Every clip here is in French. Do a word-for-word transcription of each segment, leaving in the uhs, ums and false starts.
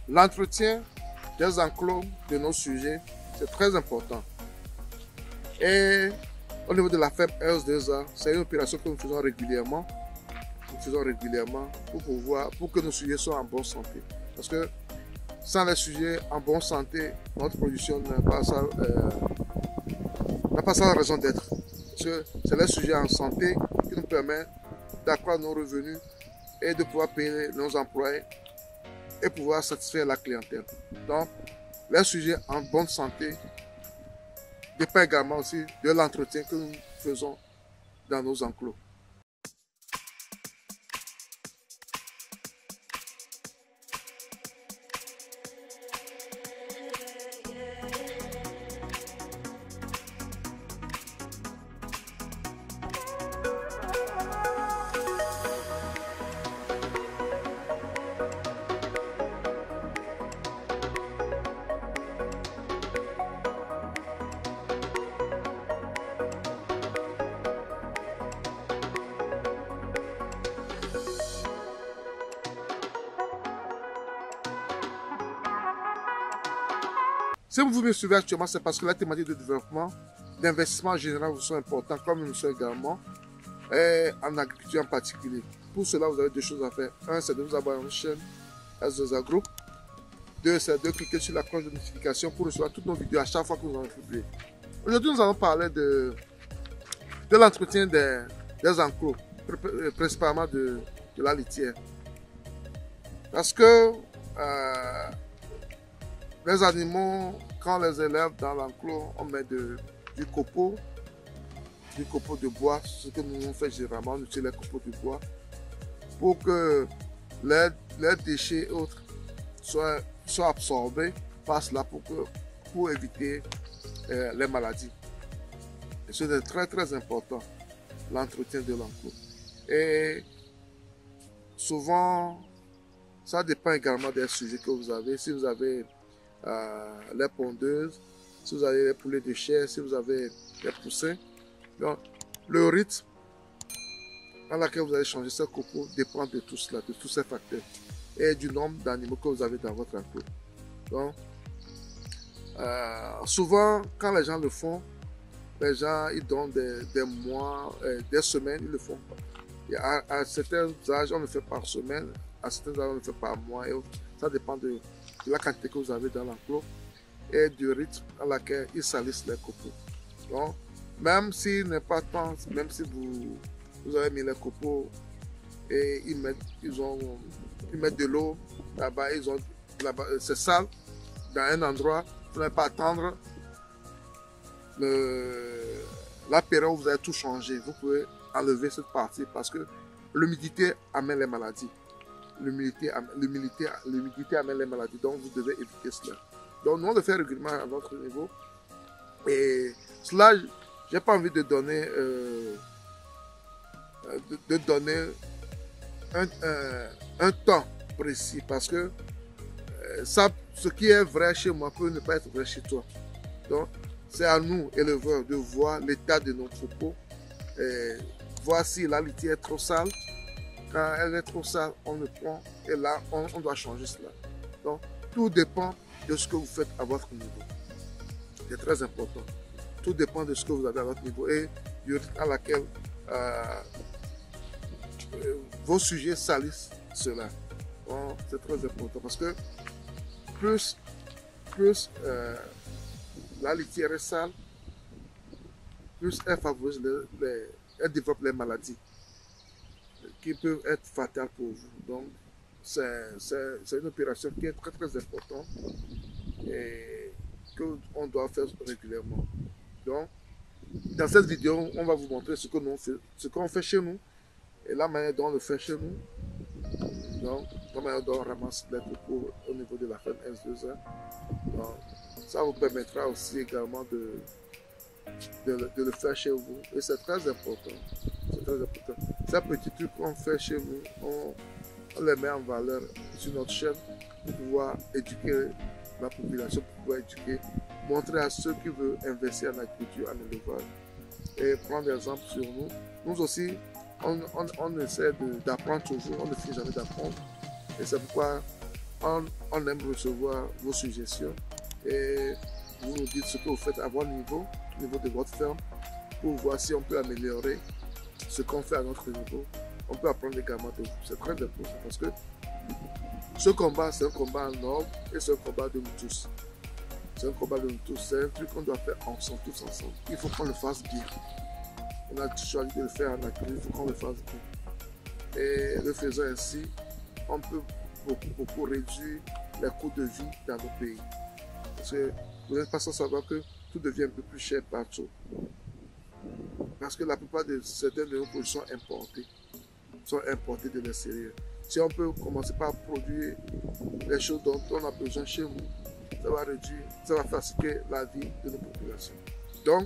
l'entretien des enclos de nos sujets, c'est très important. Et au niveau de la ferme R S deux A, c'est une opération que nous faisons régulièrement. Nous faisons régulièrement pour pouvoir, pour que nos sujets soient en bonne santé. Parce que sans les sujets en bonne santé, notre production n'a pas sa, euh, n'a pas sa raison d'être. Parce que c'est les sujets en santé qui nous permettent d'accroître nos revenus et de pouvoir payer nos employés et pouvoir satisfaire la clientèle. Donc, les sujets en bonne santé dépendent également aussi de l'entretien que nous faisons dans nos enclos. Si vous me suivez actuellement, c'est parce que la thématique de développement, d'investissement en général vous sont importants, comme nous sommes également, et en agriculture en particulier. Pour cela, vous avez deux choses à faire. Un, c'est de vous abonner à notre chaîne S deux A Group. Deux, c'est de cliquer sur la cloche de notification pour recevoir toutes nos vidéos à chaque fois que nous allons publier. Aujourd'hui, nous allons parler de, de l'entretien des, des enclos, principalement de, de la litière. Parce que euh, les animaux, quand on les élève dans l'enclos, on met de, du copeau, du copeau de bois, ce que nous on fait généralement, on utilise les copeaux de bois, pour que les, les déchets et autres soient, soient absorbés par cela pour, que, pour éviter euh, les maladies. Et c'est très très important, l'entretien de l'enclos. Et souvent, ça dépend également des sujets que vous avez. Si vous avez Euh, les pondeuses, si vous avez les poulets de chair, si vous avez les poussins. Donc, le rythme dans lequel vous allez changer ce copeaux dépend de tout cela, de tous ces facteurs et du nombre d'animaux que vous avez dans votre enclos. Donc, euh, souvent, quand les gens le font, les gens ils donnent des, des mois, euh, des semaines, ils le font pas. Et à, à certains âges, on le fait par semaine, à certains âges, on le fait par mois. Et ça dépend de de la quantité que vous avez dans l'enclos et du rythme à laquelle ils salissent les copeaux. Donc, même s'il n'est pas temps, même si vous, vous avez mis les copeaux et ils mettent, ils ont, ils mettent de l'eau là-bas, ils ont là-bas, c'est sale dans un endroit, vous n'allez pas attendre le, la période où vous allez tout changer. Vous pouvez enlever cette partie parce que l'humidité amène les maladies. L'humidité amène les maladies, donc vous devez éviter cela. Donc nous on le fait régulièrement à notre niveau. Et cela, j'ai pas envie de donner, euh, de, de donner un, un, un temps précis parce que euh, ça, ce qui est vrai chez moi peut ne pas être vrai chez toi. Donc c'est à nous, éleveurs, de voir l'état de nos troupeaux, et voir si la litière est trop sale. Quand elle est trop sale, on le prend et là, on, on doit changer cela. Donc, tout dépend de ce que vous faites à votre niveau. C'est très important. Tout dépend de ce que vous avez à votre niveau et du rythme à laquelle euh, vos sujets salissent cela. Donc, c'est très important parce que plus, plus euh, la litière est sale, plus elle favorise les, les, elle développe les maladies qui peuvent être fatales pour vous. Donc, c'est une opération qui est très très importante et qu'on doit faire régulièrement. Donc, dans cette vidéo, on va vous montrer ce que nous fait, ce qu'on fait chez nous et la manière dont on le fait chez nous. Donc, la manière dont on ramasse les troupeaux au niveau de la ferme S deux A. Donc, ça vous permettra aussi également de, de, de le faire chez vous et c'est très important. C'est très important. Ces petits trucs qu'on fait chez nous, on, on les met en valeur sur notre chaîne pour pouvoir éduquer la population, pour pouvoir éduquer, montrer à ceux qui veulent investir en agriculture, en élevage et prendre des exemples sur nous. Nous aussi, on, on, on essaie d'apprendre toujours, on ne finit jamais d'apprendre et c'est pourquoi on, on aime recevoir vos suggestions et vous nous dites ce que vous faites à votre niveau, au niveau de votre ferme, pour voir si on peut améliorer ce qu'on fait à notre niveau. On peut apprendre également de vous. C'est très important parce que ce combat, c'est un combat en ordre et c'est un combat de nous tous. C'est un combat de nous tous. C'est un truc qu'on doit faire ensemble, tous ensemble. Il faut qu'on le fasse bien. On a choisi de le faire en agriculture, il faut qu'on le fasse bien. Et le faisant ainsi, on peut beaucoup, beaucoup réduire les coûts de vie dans nos pays. Parce que vous n'êtes pas sans savoir que tout devient un peu plus cher partout. Parce que la plupart de certaines de nos produits sont importés, sont importés de l'extérieur. Si on peut commencer par produire les choses dont on a besoin chez vous, ça va réduire, ça va faciliter la vie de nos populations. Donc,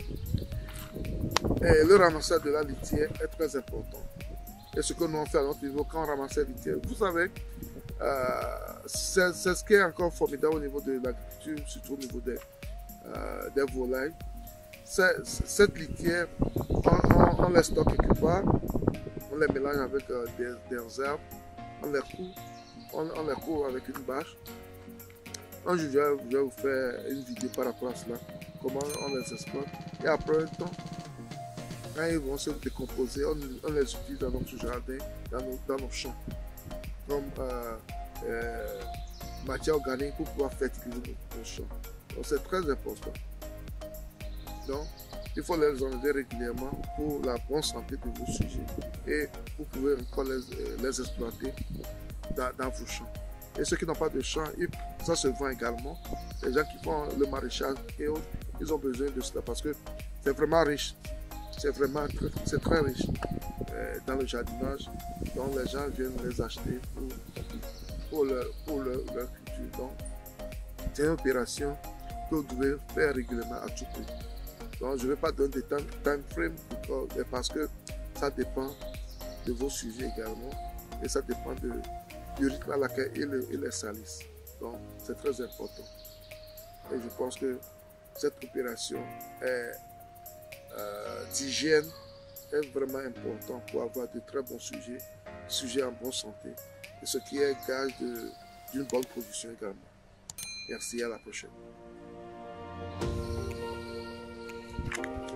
et le ramassage de la litière est très important. Et ce que nous on fait à notre niveau quand on ramasse la litière, vous savez, euh, c'est ce qui est encore formidable au niveau de l'agriculture, surtout au niveau des, euh, des volailles. Cette litière, on, on, on les stocke quelque part, on les mélange avec euh, des, des herbes, on les coupe, on, on les coupe avec une bâche. Un jour, je vais, je vais vous faire une vidéo par rapport à cela, comment on les exploite. Et après un temps, quand ils vont se décomposer, on, on les utilise dans notre jardin, dans nos, dans nos champs, comme euh, euh, matière organique pour pouvoir fertiliser nos, nos champs. Donc c'est très important. Donc, il faut les enlever régulièrement pour la bonne santé de vos sujets et vous pouvez encore les, les exploiter dans, dans vos champs. Et ceux qui n'ont pas de champs, ça se vend également. Les gens qui font le maraîchage et autres, ils ont besoin de cela parce que c'est vraiment riche. C'est vraiment c'est très riche euh, dans le jardinage. Donc les gens viennent les acheter pour, pour, leur, pour leur, leur culture. Donc c'est une opération que vous devez faire régulièrement à tout prix. Donc je ne vais pas donner de time, time frame parce que ça dépend de vos sujets également et ça dépend de, du rythme à laquelle ils, ils les salissent. Donc c'est très important. Et je pense que cette opération est Euh, d'hygiène est vraiment important pour avoir de très bons sujets, sujets en bonne santé, et ce qui est gage d'une bonne production également. Merci, à la prochaine.